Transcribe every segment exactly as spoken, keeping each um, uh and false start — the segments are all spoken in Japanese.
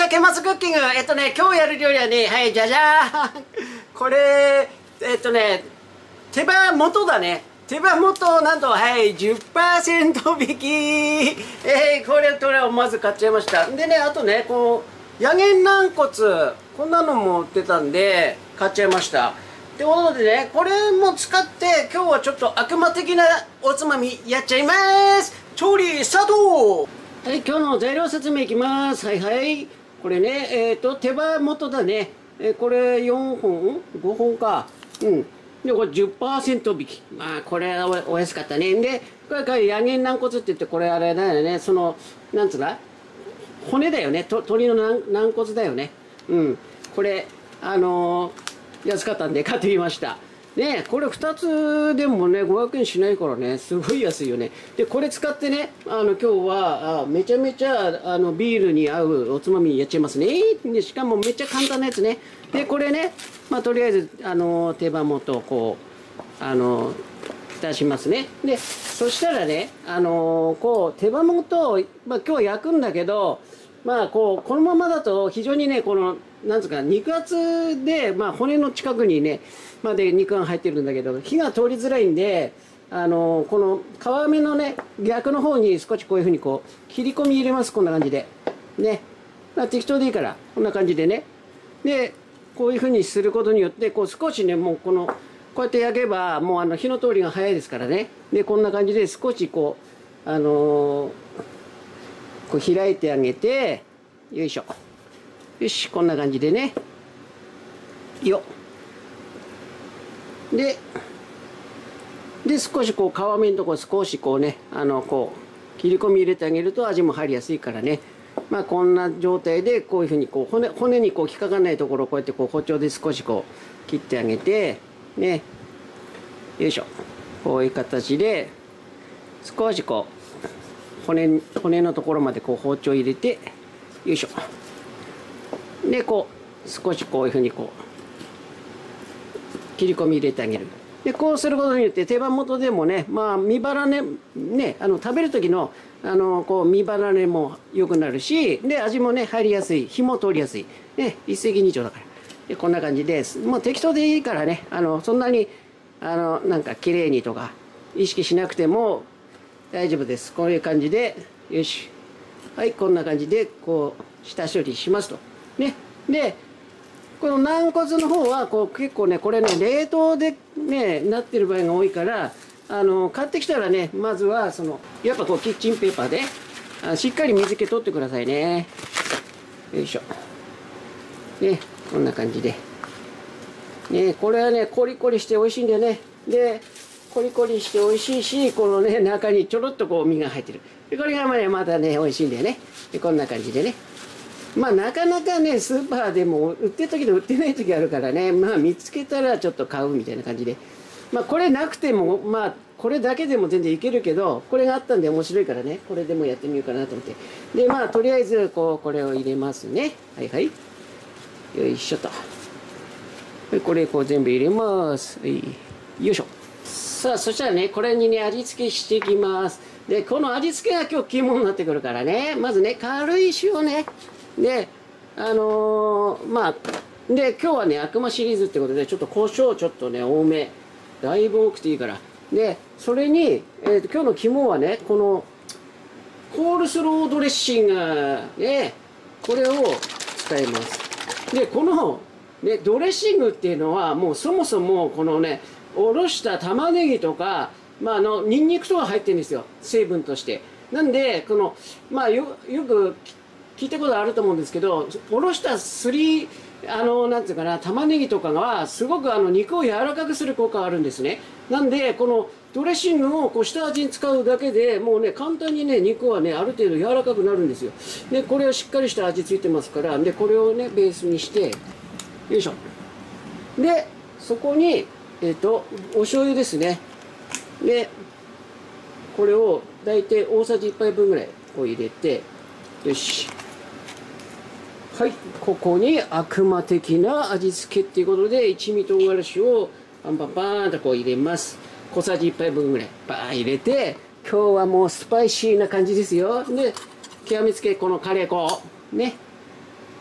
社ケマスクッキング。えっとね、今日やる料理はね、はい、じゃじゃーん。これ、えっとね、手羽元だね。手羽元、なんと、はい、じゅっパーセント引き。えー、これ、これをまず買っちゃいました。でね、あとね、この、ヤゲン軟骨、こんなのも売ってたんで、買っちゃいました。ってことでね、これも使って、今日はちょっと悪魔的なおつまみやっちゃいます。調理スタート。はい、今日の材料説明いきます。はいはい。これね、えっ、ー、と、手羽元だね。えー、これよんほん ?ご 本か。うん。で、これ じゅっパーセント 引き。まあ、これは お, お安かったね。で、これからヤゲン軟骨って言って、これあれだよね。その、なんつうの骨だよね。と鶏の軟軟骨だよね。うん。これ、あのー、安かったんで買ってみました。ね、これふたつでもね、ごひゃくえんしないからね、すごい安いよね。で、これ使ってね、あの、今日は、あめちゃめちゃ、あの、ビールに合うおつまみやっちゃいますね。で、しかもめっちゃ簡単なやつね。で、これね、まあ、とりあえず、あの、手羽元、こう、あの、出しますね。で、そしたらね、あの、こう、手羽元、まあ、今日は焼くんだけど、まあ、こう、このままだと非常にね、この、なんつうか、肉厚で、まあ、骨の近くにね、まで肉が入ってるんだけど、火が通りづらいんで、あの、この皮目のね、逆の方に少しこういうふうにこう、切り込み入れます、こんな感じで。ね。まあ、適当でいいから、こんな感じでね。で、こういうふうにすることによって、こう少しね、もうこの、こうやって焼けば、もうあの、火の通りが早いですからね。で、こんな感じで少しこう、あのー、こう開いてあげて、よいしょ。よし、こんな感じでね。よっ。で、で、少しこう、皮目のところ少しこうね、あの、こう、切り込み入れてあげると味も入りやすいからね。まあ、こんな状態で、こういうふうにこう、骨、骨にこう、引っかかんないところをこうやってこう、包丁で少しこう、切ってあげて、ね。よいしょ。こういう形で、少しこう、骨、骨のところまでこう、包丁入れて、よいしょ。で、こう、少しこういうふうにこう、切り込み入れてあげる。で、こうすることによって手羽元でもね、まあ、身バラね、ね、あの、食べる時の、あの、こう、身バラねも良くなるし、で、味もね、入りやすい。火も通りやすい。ね、一石二鳥だから。で、こんな感じです。もう適当でいいからね、あの、そんなに、あの、なんか、綺麗にとか、意識しなくても大丈夫です。こういう感じで、よし。はい、こんな感じで、こう、下処理しますと。ね。で、この軟骨の方はこう結構ね、これね、冷凍でね、なってる場合が多いから、あの、買ってきたらね、まずは、その、やっぱこう、キッチンペーパーで、あしっかり水気取ってくださいね。よいしょ。ね、こんな感じで。ね、これはね、コリコリして美味しいんだよね。で、コリコリして美味しいし、このね、中にちょろっとこう、身が入ってる。で、これがまあまたね、美味しいんだよね。で、こんな感じでね。まあなかなかね、スーパーでも売ってる時と売ってない時あるからね、まあ見つけたらちょっと買うみたいな感じで。まあこれなくても、まあこれだけでも全然いけるけど、これがあったんで面白いからね、これでもやってみようかなと思って。で、まあとりあえずこう、これを入れますね。はいはい。よいしょと。でこれこう全部入れます。はい。よいしょ。さあ、そしたらね、これにね、味付けしていきます。で、この味付けが今日肝になってくるからね、まずね、軽い塩ね。で、あのー、まあ、で、今日はね、悪魔シリーズってことで、ちょっと胡椒ちょっとね、多め。だいぶ多くていいから。で、それに、えーと、今日の肝はね、この、コールスロードレッシング、ね、これを使います。で、この、ね、ドレッシングっていうのは、もうそもそも、このね、おろした玉ねぎとか、まあ、あの、ニンニクとか入ってるんですよ。成分として。なんで、この、まあ、よ、よく、聞いたことあると思うんですけど、おろしたすり、あの、なんていうかな、玉ねぎとかは、すごくあの、肉を柔らかくする効果があるんですね。なんで、このドレッシングをこう下味に使うだけでもうね、簡単にね、肉はね、ある程度柔らかくなるんですよ。で、これをしっかりした味付いてますから、で、これをね、ベースにして、よいしょ。で、そこに、えっと、お醤油ですね。で、これを大体大さじいっぱいぶんぐらいこう入れて、よし。はい、ここに悪魔的な味付けっていうことで、一味唐辛子をパンパンパーンとこう入れます。小さじいっぱいぶんぐらいバーン入れて、今日はもうスパイシーな感じですよ。で、極めつけこのカレー粉ね。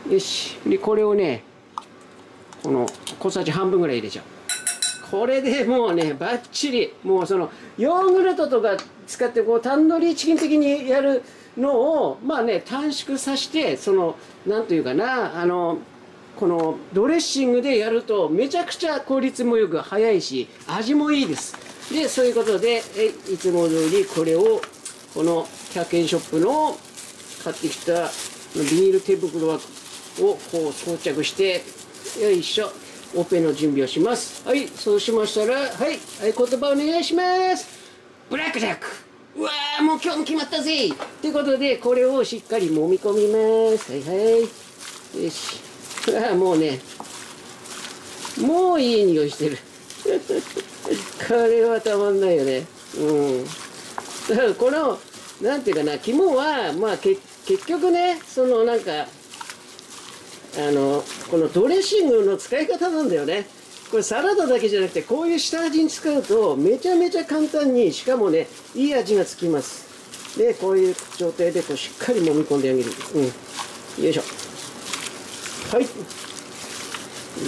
よし。で、これをね、この小さじ半分ぐらい入れちゃう。これでもうね、バッチリ、もうそのヨーグルトとか使ってこうタンドリーチキン的にやるのをまあね、短縮させて、そのなんというかな、あのこのドレッシングでやるとめちゃくちゃ効率もよく早いし味もいいです。でそういうことでえいつも通りこれをこのひゃくえんショップの買ってきたビニール手袋をこう装着して、よいしょ、オペの準備をします。はい、そうしましたら、はい、はい、言葉お願いします。ブラックジャック。うわー、もう今日も決まったぜ。ということで、これをしっかり揉み込みます。はいはい。よし。うわー、もうね、もういい匂いしてる。これはたまんないよね。うん。だからこの、なんていうかな、肝は、まあけ結局ね、そのなんか、あのこのドレッシングの使い方なんだよね。これサラダだけじゃなくてこういう下味に使うとめちゃめちゃ簡単に、しかもねいい味がつきます。でこういう状態でこうしっかり揉み込んであげる。うん、よいしょ。はい、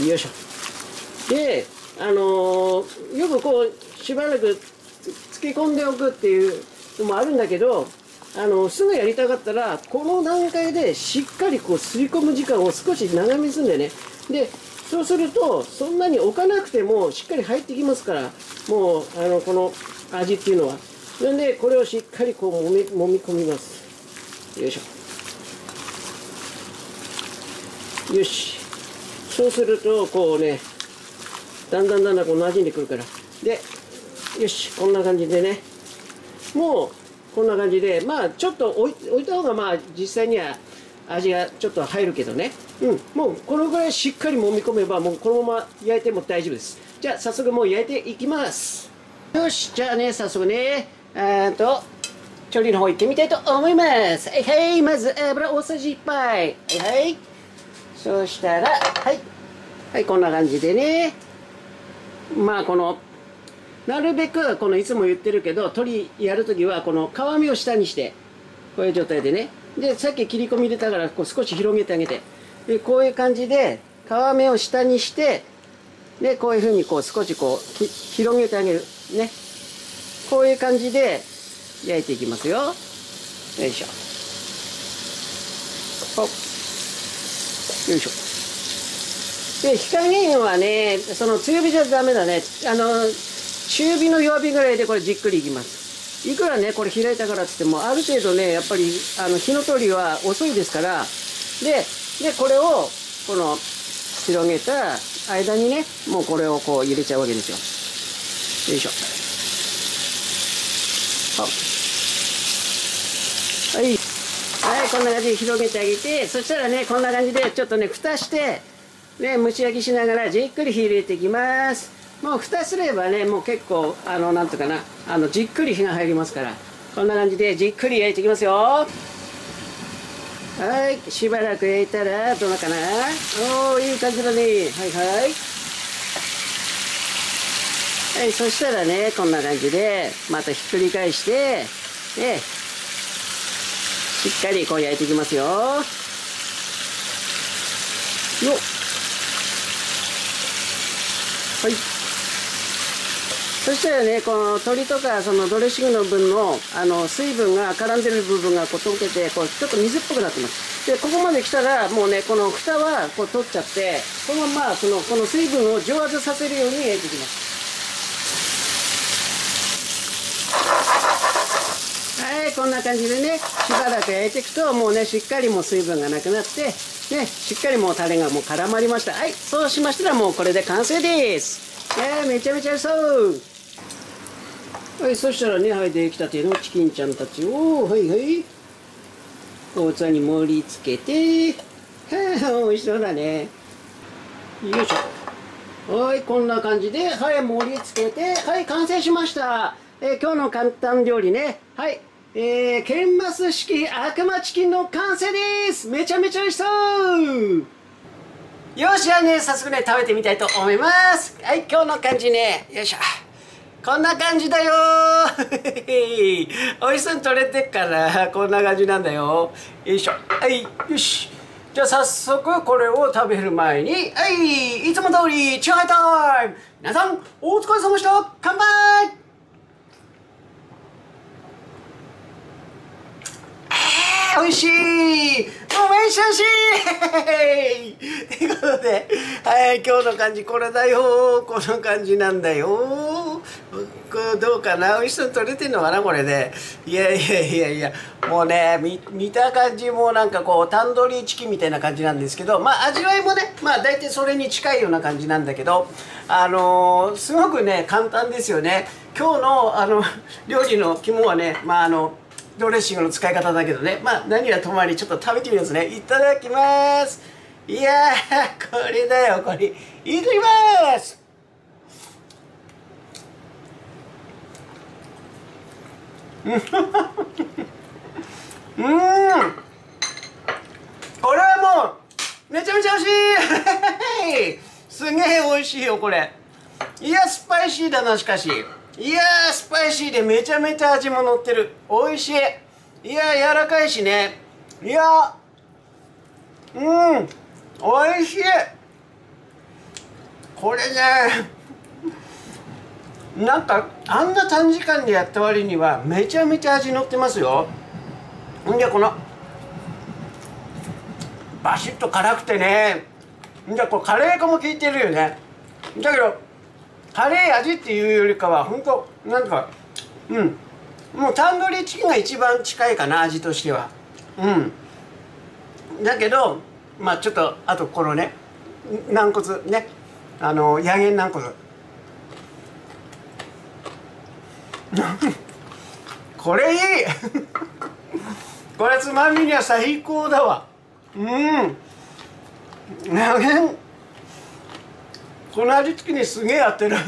よいしょ。であのー、よくこうしばらく漬け込んでおくっていうのもあるんだけど、あのすぐやりたかったらこの段階でしっかりこう吸い込む時間を少し長めにするんだよね。でそうするとそんなに置かなくてもしっかり入ってきますから、もうあのこの味っていうのは。なのでこれをしっかりこうもみ揉み込みます。よいしょ。よし。そうするとこうね、だんだんだんだんこう馴染んでくるから。でよし、こんな感じでね、もうこんな感じで、まあちょっと置い置いた方がまあ実際には味がちょっと入るけどね、うん、もうこのぐらいしっかり揉み込めばもうこのまま焼いても大丈夫です。じゃあ早速もう焼いていきます。よし、じゃあね早速ね、あと調理の方行ってみたいと思います。はいはい、まず油大さじいっぱい。はいはい、そうしたらはいはい、こんな感じでね、まあこのなるべくこのいつも言ってるけど、鶏やるときはこの皮目を下にしてこういう状態でね、でさっき切り込み入れたからこう少し広げてあげて、でこういう感じで皮目を下にして、でこういうふうにこう少しこう広げてあげるね。こういう感じで焼いていきますよ。よいしょ。ほっ、よいしょ。で火加減はね、その強火じゃダメだね。あの中火の弱火ぐらいでこれじっくりいきます。いくらねこれ開いたからっつってもある程度ねやっぱりあの火の通りは遅いですから、ででこれをこの広げた間にね、もうこれをこう入れちゃうわけですよ。よいしょ。はい、はい、こんな感じで広げてあげて、そしたらねこんな感じでちょっとね蓋してね蒸し焼きしながらじっくり火入れていきます。もう蓋すればねもう結構あのなんとかな、あのじっくり火が入りますから、こんな感じでじっくり焼いていきますよ。はい、しばらく焼いたらどうなかな。おお、いい感じだね。はいはいはい、そしたらねこんな感じでまたひっくり返して、ね、しっかりこう焼いていきますよ。よっ、はい、そしたらねこの鶏とかそのドレッシングの分のあの水分が絡んでる部分がこう溶けてこうちょっと水っぽくなってます。でここまで来たらもうねこの蓋はこう取っちゃって、このままそのこの水分を蒸発させるように焼いていきます。はい、こんな感じでねしばらく焼いていくともうねしっかりもう水分がなくなってね、しっかりもうタレがもう絡まりました。はい、そうしましたらもうこれで完成です。いやーめちゃめちゃ美味しそう。はい、そしたらね、はい、出来たてのチキンちゃんたちをはいはいお器に盛り付けて、はあ美味しそうだね。よいしょ。はい、こんな感じではい盛り付けて、はい完成しました。えー、今日の簡単料理ね、はい、えー、ケンマス式悪魔チキンの完成です。めちゃめちゃ美味しそう。よし、じゃあね早速ね食べてみたいと思います。はい、今日の感じね、よいしょ、こんな感じだよー。美味しそうに取れてっからこんな感じなんだよ。よいしょ。はい、よし。 じゃあ早速これを食べる前に、はい、いつも通りチューハイタイム。皆さんお疲れ様でした。乾杯。美味しい、もうめっちゃ美味しいということで、はい、今日の感じこれだよ、この感じなんだよ。これどうかな、美味しそうに撮れてんのかなこれで。いやいやいやいや、もうね、見, 見た感じもなんかこうタンドリーチキンみたいな感じなんですけど、まあ味わいもね、まあ大体それに近いような感じなんだけど、あのー、すごくね簡単ですよね。今日のあの料理の肝はね、まああのドレッシングの使い方だけどね、まあ何はともあれちょっと食べてみますね。いただきます。いやー、これだよこれ。いただきます。うんうん、これはもうめちゃめちゃ美味しいすげえ美味しいよこれ。いやスパイシーだな。しかしいやースパイシーでめちゃめちゃ味も乗ってる。美味しい。いや柔らかいしね。いやうん美味しい。これねなんかあんな短時間でやった割にはめちゃめちゃ味乗ってますよ。んでこのバシッと辛くてね、んでこうカレー粉も効いてるよね。だけどカレー味っていうよりかは本当なんかうんもうタンドリーチキンが一番近いかな味としては。うんだけどまあちょっとあとこのね軟骨ね、あのヤゲン軟骨これいいこれつまみには最高だわ。うんヤゲンこの味付けにすげえ合ってる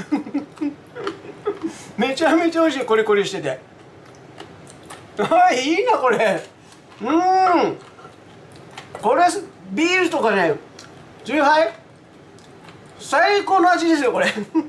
めちゃめちゃ美味しい。コリコリしててあいいなこれ。うんこれビールとかねチューハイ最高の味ですよこれ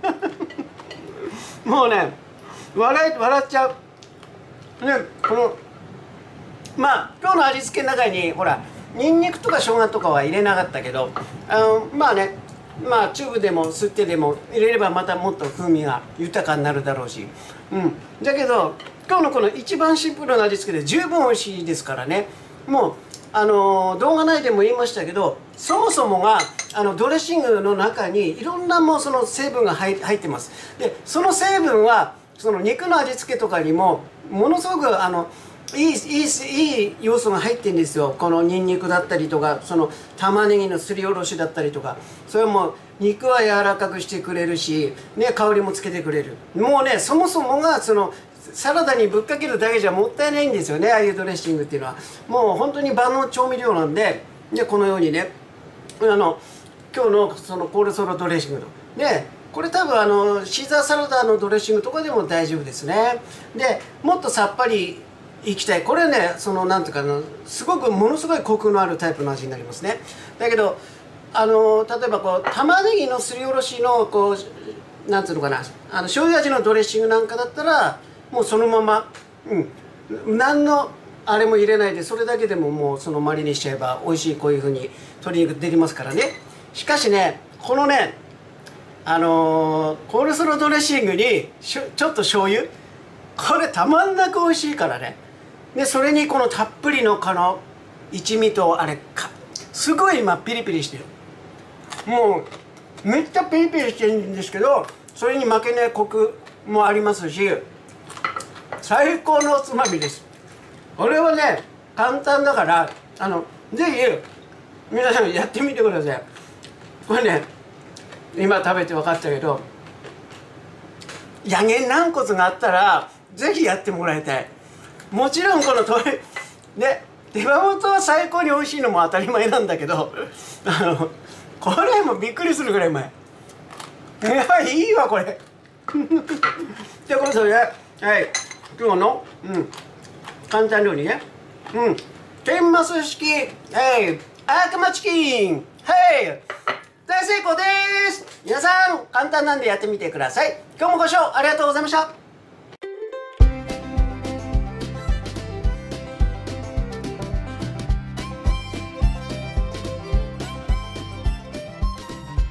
もうね笑い笑っちゃうね。このまあ今日の味付けの中にほらニンニクとか生姜とかは入れなかったけど、あのまあねまあチューブでも吸ってでも入れればまたもっと風味が豊かになるだろうし、うんだけど今日のこの一番シンプルな味付けで十分美味しいですからね。もうあの動画内でも言いましたけど、そもそもがあのドレッシングの中にいろんなもうその成分が入入ってます。でその成分はその肉の味付けとかにもものすごくあのいいいいいい要素が入ってるんですよ。このニンニクだったりとかその玉ねぎのすりおろしだったりとか、それも肉は柔らかくしてくれるし、ね、香りもつけてくれる。もうねそもそもがそのサラダにぶっかけるだけじゃもったいないんですよね。ああいうドレッシングっていうのはもう本当に万能調味料なんで、でこのようにねあの今日のそのコールソロドレッシングのでこれ多分あのシーザーサラダのドレッシングとかでも大丈夫ですね。でもっとさっぱりいきたい。これねそのなんていうかなすごくものすごいコクのあるタイプの味になりますね。だけどあの例えばこう玉ねぎのすりおろしのこうなんていうのかなあの醤油味のドレッシングなんかだったらもうそのままうん何のあれも入れないでそれだけでももうそのマリネしちゃえば美味しいこういうふうに鶏肉できますからね。しかしねこのねあのー、コールスロードレッシングにしょちょっと醤油これたまんなく美味しいからね。でそれにこのたっぷりのこの一味とあれかすごい今ピリピリしてる。もうめっちゃピリピリしてるんですけどそれに負けないコクもありますし最高のおつまみです。これはね簡単だからあのぜひ皆さんやってみてください。これね今食べて分かったけどヤゲン軟骨があったらぜひやってもらいたい。もちろんこの鶏で手羽元は最高に美味しいのも当たり前なんだけどあのこれもびっくりするぐらいうまい。いやいいわこれってことで、はい、今日の、うん、簡単料理ね、うん、天マス式、はい、悪魔チキン、はい、大成功です。皆さん簡単なんでやってみてください。今日もご視聴ありがとうございました。